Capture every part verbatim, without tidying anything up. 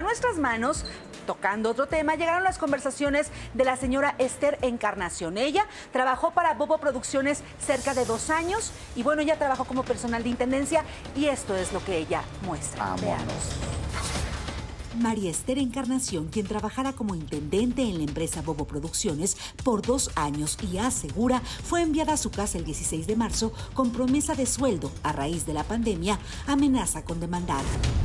nuestras manos, tocando otro tema, llegaron las conversaciones de la señora Esther Encarnación. Ella trabajó para Bobo Producciones cerca de dos años y bueno, ella trabajó como personal de intendencia y esto es lo que ella muestra. Veamos. María Esther Encarnación, quien trabajara como intendente en la empresa Bobo Producciones por dos años y asegura, fue enviada a su casa el dieciséis de marzo con promesa de sueldo. A raíz de la pandemia, amenaza con demandar.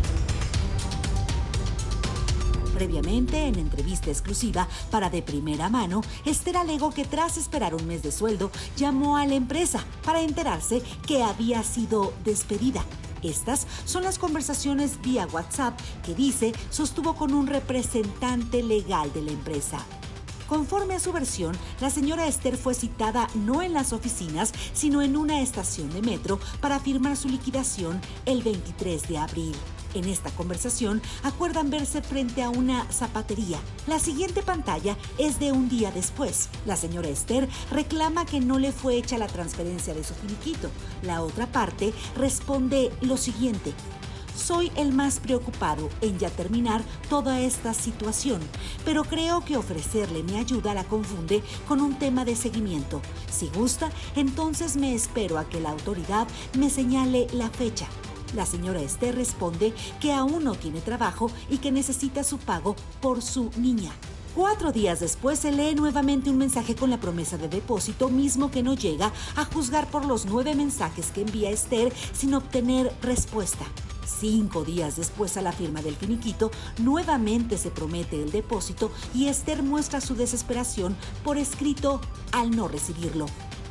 Previamente, en entrevista exclusiva para De Primera Mano, Esther alegó que tras esperar un mes de sueldo, llamó a la empresa para enterarse que había sido despedida. Estas son las conversaciones vía WhatsApp que dice sostuvo con un representante legal de la empresa. Conforme a su versión, la señora Esther fue citada no en las oficinas, sino en una estación de metro para firmar su liquidación el veintitrés de abril. En esta conversación, acuerdan verse frente a una zapatería. La siguiente pantalla es de un día después. La señora Esther reclama que no le fue hecha la transferencia de su finiquito. La otra parte responde lo siguiente: soy el más preocupado en ya terminar toda esta situación, pero creo que ofrecerle mi ayuda la confunde con un tema de seguimiento. Si gusta, entonces me espero a que la autoridad me señale la fecha. La señora Esther responde que aún no tiene trabajo y que necesita su pago por su niña. Cuatro días después se lee nuevamente un mensaje con la promesa de depósito, mismo que no llega a juzgar por los nueve mensajes que envía Esther sin obtener respuesta. Cinco días después a la firma del finiquito, nuevamente se promete el depósito y Esther muestra su desesperación por escrito al no recibirlo.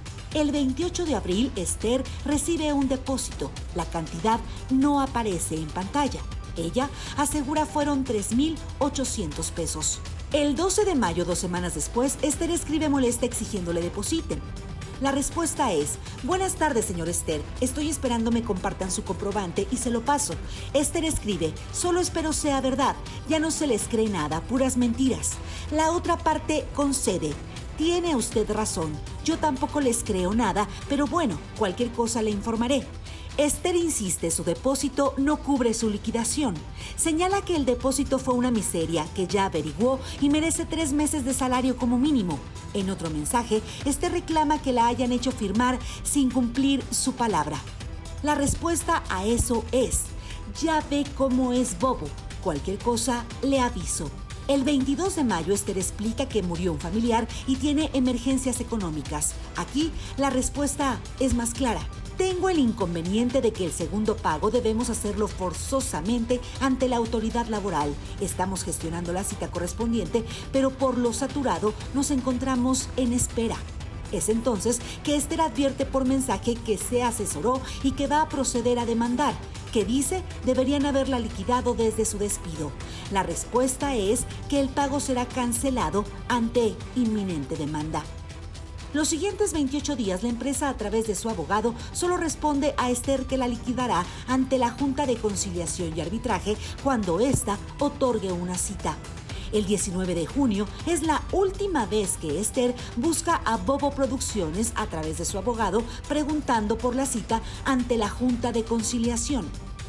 El veintiocho de abril, Esther recibe un depósito. La cantidad no aparece en pantalla. Ella asegura fueron tres mil ochocientos pesos. El doce de mayo, dos semanas después, Esther escribe molesta exigiéndole depositen. La respuesta es: buenas tardes, señor Esther. Estoy esperando me compartan su comprobante y se lo paso. Esther escribe: solo espero sea verdad. Ya no se les cree nada, puras mentiras. La otra parte concede: tiene usted razón. Yo tampoco les creo nada, pero bueno, cualquier cosa le informaré. Esther insiste, su depósito no cubre su liquidación. Señala que el depósito fue una miseria, que ya averiguó y merece tres meses de salario como mínimo. En otro mensaje, Esther reclama que la hayan hecho firmar sin cumplir su palabra. La respuesta a eso es: ya ve cómo es Bobo. Cualquier cosa le aviso. El veintidós de mayo, Esther explica que murió un familiar y tiene emergencias económicas. Aquí, la respuesta es más clara. Tengo el inconveniente de que el segundo pago debemos hacerlo forzosamente ante la autoridad laboral. Estamos gestionando la cita correspondiente, pero por lo saturado nos encontramos en espera. Es entonces que Esther advierte por mensaje que se asesoró y que va a proceder a demandar, que dice deberían haberla liquidado desde su despido. La respuesta es que el pago será cancelado ante inminente demanda. Los siguientes veintiocho días, la empresa, a través de su abogado, solo responde a Esther que la liquidará ante la Junta de Conciliación y Arbitraje cuando ésta otorgue una cita. El diecinueve de junio es la última vez que Esther busca a Bobo Producciones a través de su abogado preguntando por la cita ante la Junta de Conciliación.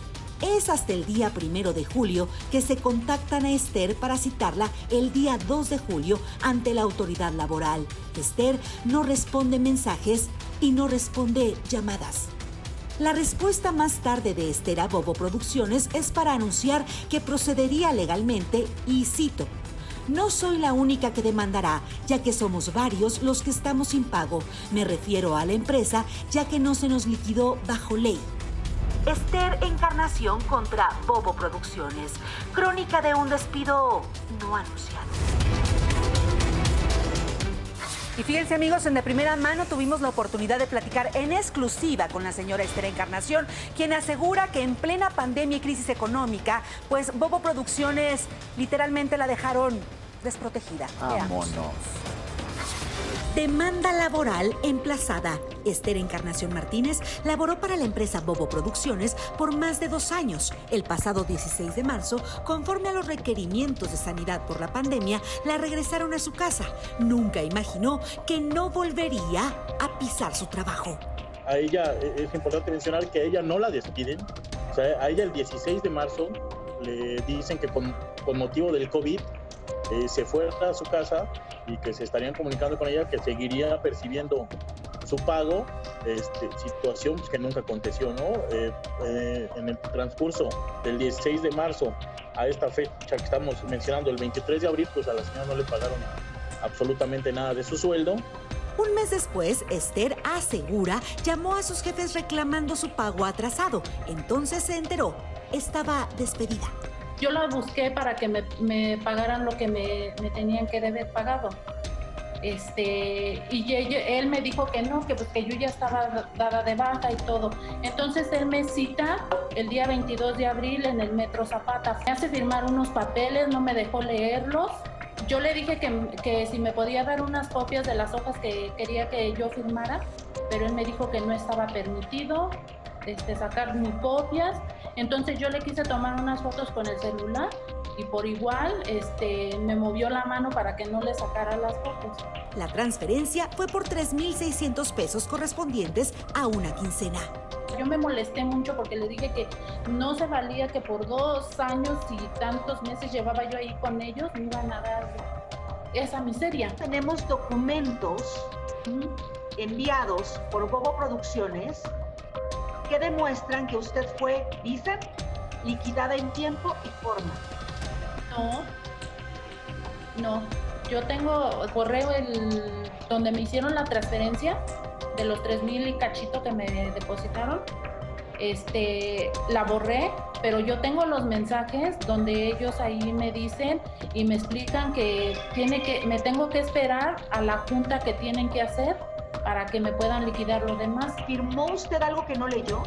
Es hasta el día primero de julio que se contactan a Esther para citarla el día dos de julio ante la autoridad laboral. Esther no responde mensajes y no responde llamadas. La respuesta más tarde de Esther a Bobo Producciones es para anunciar que procedería legalmente y cito: no soy la única que demandará, ya que somos varios los que estamos sin pago. Me refiero a la empresa, ya que no se nos liquidó bajo ley. Esther Encarnación contra Bobo Producciones. Crónica de un despido no anunciado. Y fíjense, amigos, en De Primera Mano tuvimos la oportunidad de platicar en exclusiva con la señora Esther Encarnación, quien asegura que en plena pandemia y crisis económica, pues Bobo Producciones literalmente la dejaron desprotegida. Vámonos. Demanda laboral emplazada. Esther Encarnación Martínez laboró para la empresa Bobo Producciones por más de dos años. El pasado dieciséis de marzo, conforme a los requerimientos de sanidad por la pandemia, la regresaron a su casa. Nunca imaginó que no volvería a pisar su trabajo. A ella, es importante mencionar que a ella no la despiden. O sea, a ella el dieciséis de marzo le dicen que con con motivo del COVID eh, se fue a su casa y que se estarían comunicando con ella, que seguiría percibiendo su pago, este, situación pues, que nunca aconteció, ¿no? Eh, eh, en el transcurso del dieciséis de marzo a esta fecha que estamos mencionando, el veintitrés de abril, pues a la señora no le pagaron absolutamente nada de su sueldo. Un mes después, Esther asegura, llamó a sus jefes reclamando su pago atrasado. Entonces se enteró, estaba despedida. Yo la busqué para que me, me pagaran lo que me, me tenían que haber pagado. Este, y ella, él me dijo que no, que, pues, que yo ya estaba dada de baja y todo. Entonces él me cita el día veintidós de abril en el Metro Zapata. Me hace firmar unos papeles, no me dejó leerlos. Yo le dije que, que si me podía dar unas copias de las hojas que quería que yo firmara, pero él me dijo que no estaba permitido este, sacar ni copias. Entonces yo le quise tomar unas fotos con el celular y por igual este, me movió la mano para que no le sacara las fotos. La transferencia fue por tres mil seiscientos pesos correspondientes a una quincena. Yo me molesté mucho porque le dije que no se valía, que por dos años y tantos meses llevaba yo ahí con ellos, me iban a dar esa miseria. Tenemos documentos ¿sí? enviados por Bobo Producciones que demuestran que usted fue, dicen, liquidada en tiempo y forma. No, no. Yo tengo correo el, donde me hicieron la transferencia de los tres mil y cachito que me depositaron. Este, la borré, pero yo tengo los mensajes donde ellos ahí me dicen y me explican que, tiene que me tengo que esperar a la junta que tienen que hacer para que me puedan liquidar lo demás. ¿Firmó usted algo que no leyó?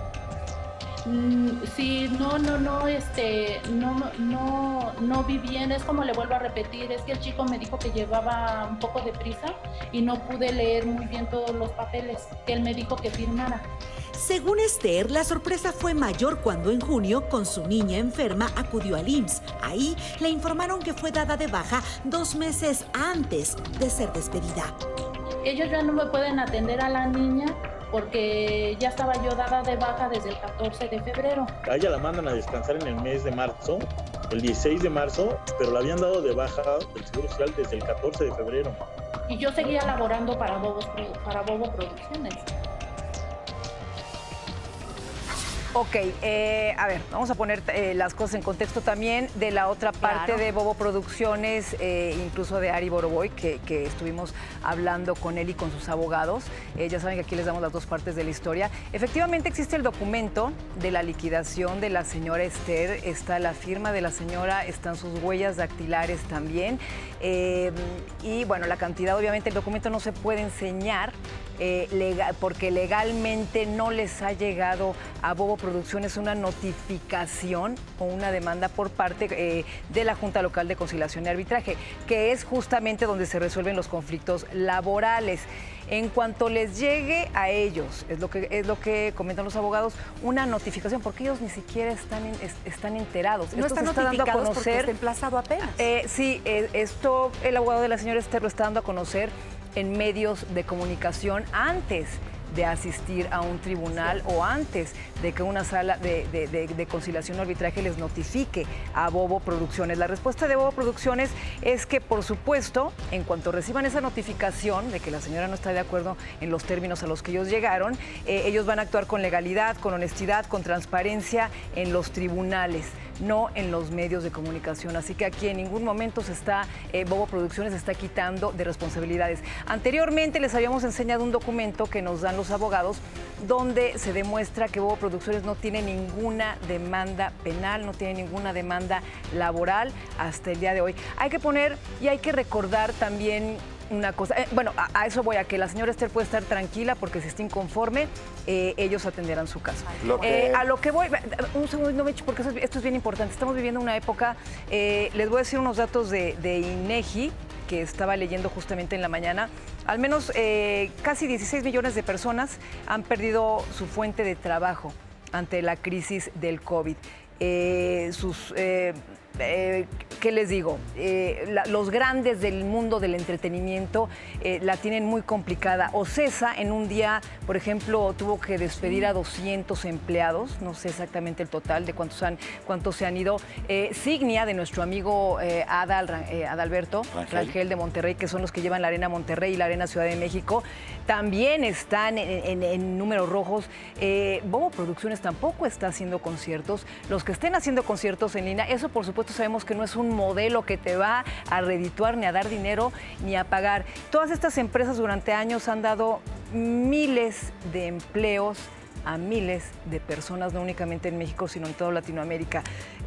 Mm, sí, no, no, no, este, no, no, no vi bien, es como le vuelvo a repetir, es que el chico me dijo que llevaba un poco de prisa y no pude leer muy bien todos los papeles que él me dijo que firmara. Según Esther, la sorpresa fue mayor cuando en junio, con su niña enferma, acudió al I M S S. Ahí le informaron que fue dada de baja dos meses antes de ser despedida. Ellos ya no me pueden atender a la niña porque ya estaba yo dada de baja desde el catorce de febrero. A ella la mandan a descansar en el mes de marzo, el dieciséis de marzo, pero la habían dado de baja del Seguro Social desde el catorce de febrero. Y yo seguía laborando para, Bobos, para Bobo Producciones. Ok, eh, a ver, vamos a poner eh, las cosas en contexto también de la otra parte Claro. de Bobo Producciones, eh, incluso de Ari Boroboy, que, que estuvimos hablando con él y con sus abogados. Eh, ya saben que aquí les damos las dos partes de la historia. Efectivamente existe el documento de la liquidación de la señora Esther, está la firma de la señora, están sus huellas dactilares también. Eh, y bueno, la cantidad, obviamente el documento no se puede enseñar, Eh, legal, porque legalmente no les ha llegado a Bobo Producciones una notificación o una demanda por parte eh, de la Junta Local de Conciliación y Arbitraje, que es justamente donde se resuelven los conflictos laborales. En cuanto les llegue a ellos, es lo que, es lo que comentan los abogados, una notificación, porque ellos ni siquiera están, en, es, están enterados. No esto están se está dando a notificados porque conocer. está emplazado apenas. Eh, sí, eh, esto el abogado de la señora Esther lo está dando a conocer en medios de comunicación antes de asistir a un tribunal o antes de que una sala de, de, de, de conciliación o arbitraje les notifique a Bobo Producciones. La respuesta de Bobo Producciones es que, por supuesto, en cuanto reciban esa notificación de que la señora no está de acuerdo en los términos a los que ellos llegaron, eh, ellos van a actuar con legalidad, con honestidad, con transparencia en los tribunales, no en los medios de comunicación. Así que aquí en ningún momento se está, eh, Bobo Producciones se está quitando de responsabilidades. Anteriormente les habíamos enseñado un documento que nos dan los abogados donde se demuestra que Bobo Producciones no tiene ninguna demanda penal, no tiene ninguna demanda laboral hasta el día de hoy. Hay que poner y hay que recordar también una cosa, eh, bueno, a, a eso voy, a que la señora Esther puede estar tranquila porque si está inconforme, eh, ellos atenderán su caso. Lo que... eh, a lo que voy, un segundo, Mechi, porque esto es, esto es bien importante. Estamos viviendo una época, eh, les voy a decir unos datos de, de INEGI, que estaba leyendo justamente en la mañana. Al menos eh, casi dieciséis millones de personas han perdido su fuente de trabajo ante la crisis del COVID. Eh, sus... Eh, Eh, ¿qué les digo? Eh, la, los grandes del mundo del entretenimiento eh, la tienen muy complicada. Ocesa en un día, por ejemplo, tuvo que despedir a doscientos empleados, no sé exactamente el total de cuántos, han, cuántos se han ido. Eh, Signia, de nuestro amigo eh, Adal, eh, Adalberto Rangel. Rangel de Monterrey, que son los que llevan la Arena Monterrey y la Arena Ciudad de México, también están en, en, en números rojos. Eh, Bobo Producciones tampoco está haciendo conciertos. Los que estén haciendo conciertos en línea, eso por supuesto sabemos que no es un modelo que te va a redituar, ni a dar dinero, ni a pagar. Todas estas empresas durante años han dado miles de empleos a miles de personas, no únicamente en México, sino en toda Latinoamérica.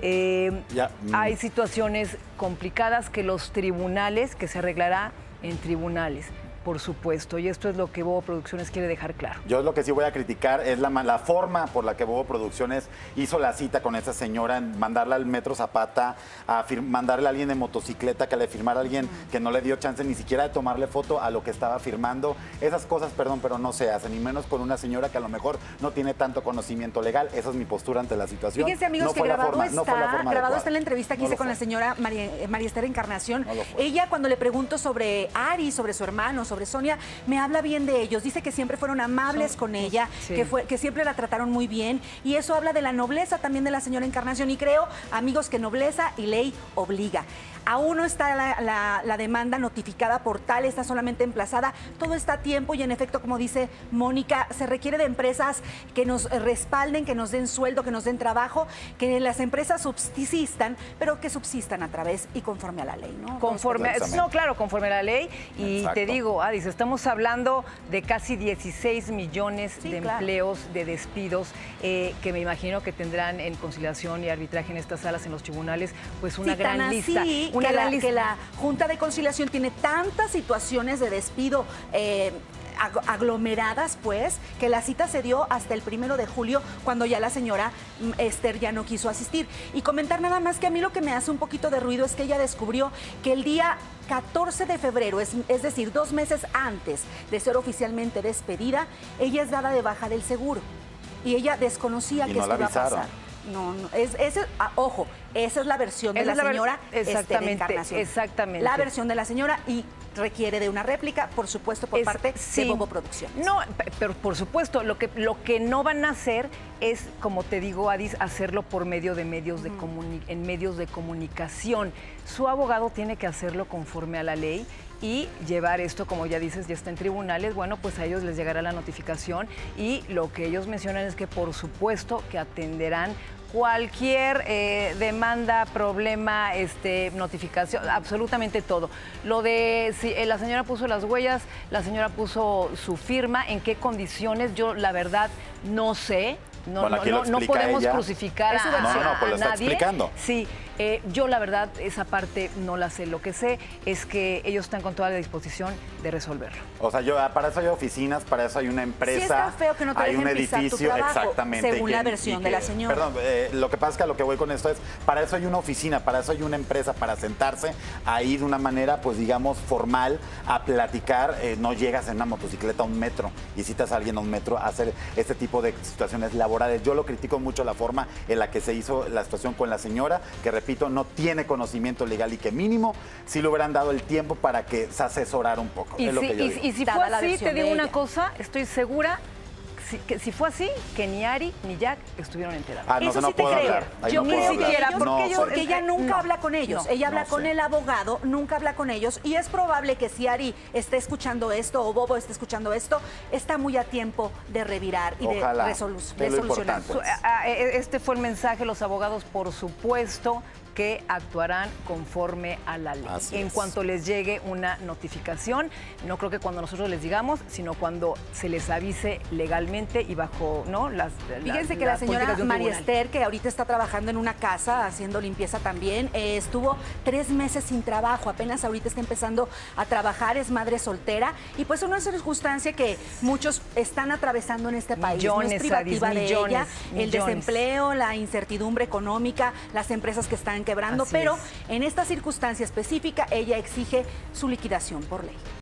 Eh, ya. Hay situaciones complicadas que los tribunales, que se arreglará en tribunales, por supuesto, y esto es lo que Bobo Producciones quiere dejar claro. Yo lo que sí voy a criticar es la, la forma por la que Bobo Producciones hizo la cita con esa señora, en mandarla al Metro Zapata, a mandarle a alguien de motocicleta, que le firmara a alguien mm. que no le dio chance ni siquiera de tomarle foto a lo que estaba firmando. Esas cosas, perdón, pero no se hacen, ni menos con una señora que a lo mejor no tiene tanto conocimiento legal. Esa es mi postura ante la situación. Fíjense, amigos, no que grabado, forma, está, no grabado está en la entrevista que no hice con la señora María, María Esther Encarnación. No Ella, cuando le pregunto sobre Ari, sobre su hermano, sobre Sonia, me habla bien de ellos, dice que siempre fueron amables con ella, sí. que, fue, que siempre la trataron muy bien, y eso habla de la nobleza también de la señora Encarnación, y creo, amigos, que nobleza y ley obliga. Aún no está la, la, la demanda notificada por tal, está solamente emplazada, todo está a tiempo y en efecto, como dice Mónica, se requiere de empresas que nos respalden, que nos den sueldo, que nos den trabajo, que las empresas subsistan, pero que subsistan a través y conforme a la ley, ¿no? Conforme, no, claro, conforme a la ley, y Exacto. te digo, Adis, estamos hablando de casi dieciséis millones sí, de claro. empleos, de despidos, eh, que me imagino que tendrán en conciliación y arbitraje en estas salas, en los tribunales, pues una sí, gran tan lista. Así una que, gran la, lista. que la Junta de Conciliación tiene tantas situaciones de despido eh, aglomeradas, pues, que la cita se dio hasta el primero de julio, cuando ya la señora Esther ya no quiso asistir. Y comentar nada más que a mí lo que me hace un poquito de ruido es que ella descubrió que el día catorce de febrero, es, es decir, dos meses antes de ser oficialmente despedida, ella es dada de baja del seguro. Y ella desconocía y que no esto iba a pasar. No, no, es, es, ah, ojo, esa es la versión de esa la, la señora exactamente, Esther Encarnación. Exactamente. La versión de la señora y requiere de una réplica, por supuesto, por es, parte sí. de Bobo Producciones. No, pero por supuesto, lo que, lo que no van a hacer es, como te digo, Adis, hacerlo por medio de medios de comuni- en medios de comunicación. Su abogado tiene que hacerlo conforme a la ley y llevar esto, como ya dices, ya está en tribunales. Bueno, pues a ellos les llegará la notificación y lo que ellos mencionan es que por supuesto que atenderán cualquier eh, demanda, problema, este, notificación, absolutamente todo. Lo de si eh, la señora puso las huellas, la señora puso su firma, en qué condiciones, yo la verdad no sé. No, bueno, no, no, no podemos ella. crucificar a, no, no, no, pues a lo está nadie. Explicando. Sí, eh, yo la verdad esa parte no la sé. Lo que sé es que ellos están con toda la disposición de resolverlo. O sea, yo para eso hay oficinas, para eso hay una empresa. Sí, está feo que no te hay dejen un edificio, pisar tu trabajo, exactamente. según que, la versión que, de la señora. Perdón, eh, lo que pasa es que a lo que voy con esto es, para eso hay una oficina, para eso hay una empresa, para sentarse ahí de una manera, pues digamos, formal, a platicar. Eh, no llegas en una motocicleta a un metro y citas a alguien a un metro a hacer este tipo de situaciones laborales. Yo lo critico mucho la forma en la que se hizo la situación con la señora, que repito, no tiene conocimiento legal y que mínimo sí le hubieran dado el tiempo para que se asesorara un poco. Y, es lo si, que yo y, digo. y si fue así, te digo una cosa, estoy segura si, que si fue así, que ni Ari ni Jack estuvieron enterados. Ah, no, Eso no sí te puedo creo. hablar. Ahí Yo no ni siquiera, hablar. porque, no, ellos, porque ella nunca no, habla con ellos. No, ella habla no con sé. el abogado, nunca habla con ellos. Y es probable que si Ari esté escuchando esto o Bobo esté escuchando esto, está muy a tiempo de revirar y Ojalá. de, resolu Es de lo solucionar. importante. Este fue el mensaje, los abogados, por supuesto, que actuarán conforme a la ley. Así en es. cuanto les llegue una notificación, no creo que cuando nosotros les digamos, sino cuando se les avise legalmente y bajo, ¿no? Las, Fíjense las, que la las señora políticas de un María tribunal. Esther, que ahorita está trabajando en una casa haciendo limpieza también, eh, estuvo tres meses sin trabajo, apenas ahorita está empezando a trabajar, es madre soltera y pues una circunstancia que muchos están atravesando en este país. Millones, no es privativa Adis, de millones, ella, el millones. desempleo, la incertidumbre económica, las empresas que están quebrando, Así pero es. en esta circunstancia específica ella exige su liquidación por ley.